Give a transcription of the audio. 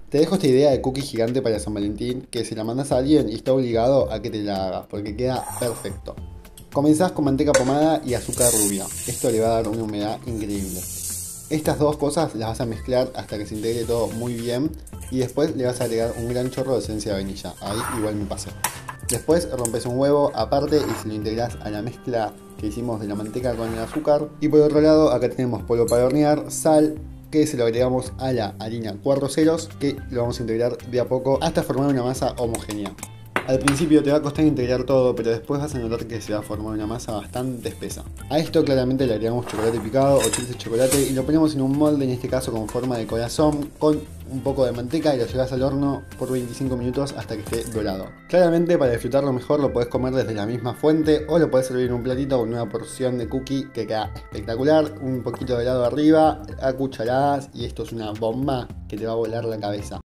Te dejo esta idea de cookie gigante para San Valentín, que si la mandas a alguien y está obligado a que te la haga, porque queda perfecto. Comenzás con manteca pomada y azúcar rubia. Esto le va a dar una humedad increíble. Estas dos cosas las vas a mezclar hasta que se integre todo muy bien y después le vas a agregar un gran chorro de esencia de vainilla. Ahí igual me pasé. Después rompes un huevo aparte y se lo integrás a la mezcla que hicimos de la manteca con el azúcar. Y por otro lado acá tenemos polvo para hornear, sal, que se lo agregamos a la harina 4 ceros, que lo vamos a integrar de a poco hasta formar una masa homogénea. Al principio te va a costar integrar todo, pero después vas a notar que se va a formar una masa bastante espesa. A esto claramente le agregamos chocolate picado o chips de chocolate y lo ponemos en un molde, en este caso con forma de corazón, con un poco de manteca y lo llevas al horno por 25 minutos hasta que esté dorado. Claramente para disfrutarlo mejor lo podés comer desde la misma fuente o lo podés servir en un platito con una porción de cookie que queda espectacular, un poquito de helado arriba, a cucharadas y esto es una bomba que te va a volar la cabeza.